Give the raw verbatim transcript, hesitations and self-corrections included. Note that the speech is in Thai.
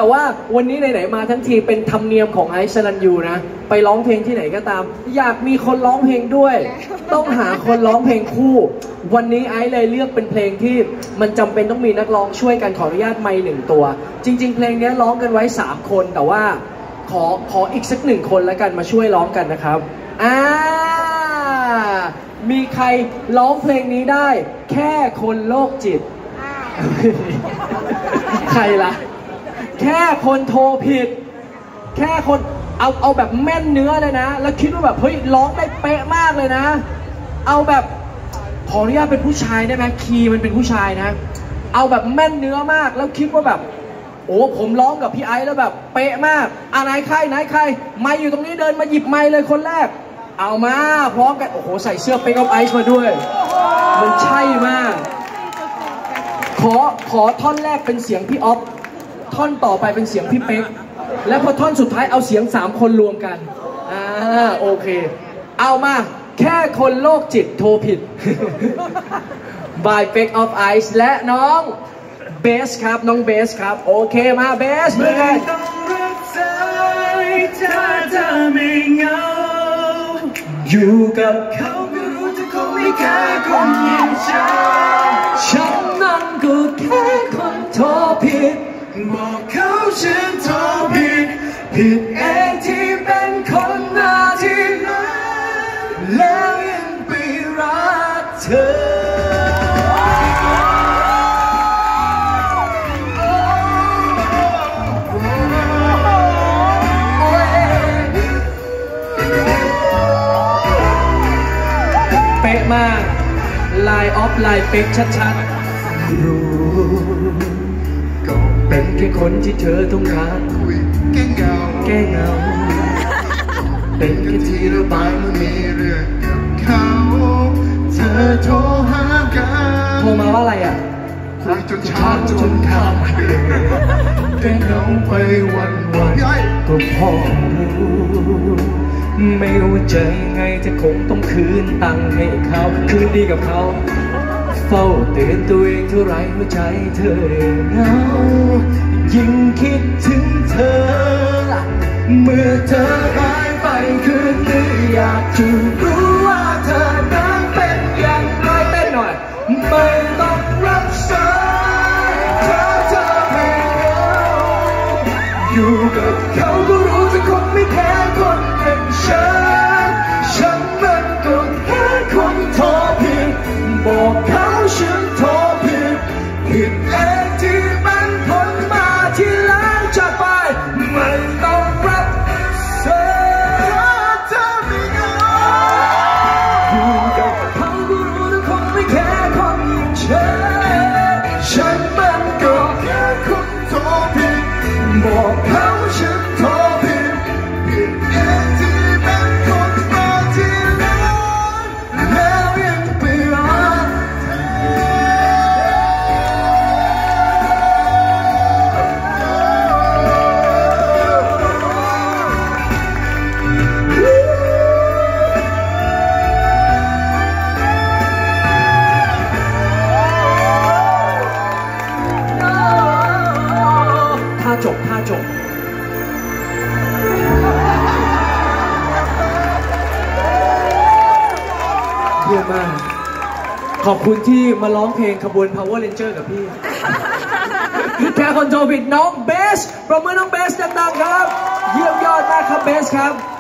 แต่ว่าวันนี้ไหนๆมาทั้งทีเป็นธรรมเนียมของไอซ์สรัญยูนะไปร้องเพลงที่ไหนก็ตามอยากมีคนร้องเพลงด้วยต้องหาคนร้องเพลงคู่วันนี้ไอซ์เลยเลือกเป็นเพลงที่มันจำเป็นต้องมีนักร้องช่วยกันขออนุญาตไมค์หนึ่งตัวจริงๆเพลงนี้ร้องกันไว้สามคนแต่ว่าขอขออีกสักหนึ่งคนแล้วกันมาช่วยร้องกันนะครับอ่ามีใครร้องเพลงนี้ได้แค่คนโรคจิตใครล่ะแค่คนโทรผิดแค่คนเอาเอาแบบแม่นเนื้อเลยนะแล้วคิดว่าแบบเฮ้ยร้องได้เป๊ะมากเลยนะเอาแบบขออนุญาตเป็นผู้ชายได้ไหมคีย์มันเป็นผู้ชายนะเอาแบบแม่นเนื้อมากแล้วคิดว่าแบบโอ้ผมร้องกับพี่ไอซ์แล้วแบบเป๊ะมากอ่ะนายใครนายใครไมค์อยู่ตรงนี้เดินมาหยิบไมค์เลยคนแรกเอามาพร้อมกันโอ้โหใส่เสื้อเป๊กออฟไอซ์มาด้วยมันใช่มากขอขอท่อนแรกเป็นเสียงพี่ออฟท่อนต่อไปเป็นเสียงพี่เป๊กแล้วพอท่อนสุดท้ายเอาเสียงสามคนรวมกันอ่าโอเคเอามาแค่คนโรคจิตโทรผิด by เป๊ก of Ice และน้องเบสครับน้องเบสครับโอเคมาเบสไม่ต้องรักใจถ้าเธอไม่เหงาอยู่กับเขาก็รู้จะคงไม่แค่คนอย่างฉันฉันนั้นก็แค่คนโทรผิดบอกเขาฉันโทรผิดผิดเองที่เป็นคนหน้าที่นั้นแล้วยังไปรักเธอเป๊ะมากไลน์ออฟไลน์เป๊กชัดๆรู้ก็เป็นแค่คนที่เธอต้องการคุยแก้เงาแก้เงาเป็นแค่ที่ระบายเมื่อมีเรื่องกับเขาเธอโทรหากันโทรมาว่าอะไรอ่ะคุยจนช้าจนข้ามแก้เงาไปวันวันก็พอรู้ไม่ว่าจะยังไงจะคงต้องคืนตังค์ให้เขาคืนดีกับเขาเฝ้าเตือนตัวเองเท่าไรหัวใจเธอเหงายิ่งคิดถึงเธอเมื่อเธอหายไปคืนนี้อยากจะรู้ว่าเธอนั้นเป็นอย่างไรเต้นหน่อยไม่ต้องรับสายเธอเธอไม่เหงาอยู่กับเขาก็รู้จะคงไม่แค่คนอย่างฉันฉันมันก็แค่คนโทรผิดบอกเขาฉันโทรผิดผิดเองที่มันพ้นมาที่หลังจากไปไม่ต้องรับสายเธอไม่เหงาอยู่กับเขาก็รู้แต่คงไม่แค่คนอย่างฉันฉันมันก็แค่คนโทรผิดบอกเขาฉันโทรผิดผิดเองที่เป็นคนมาที่หลังแล้วยังไปรักท่าจบท่าจบเยี่ยมมากขอบคุณที่มาร้องเพลงขบวน Power Ranger กับพี่ แค่คนโทรผิดน้องเบสปรบมือน้องเบสดังๆครับเยี่ยมยอดมากครับเบสครับ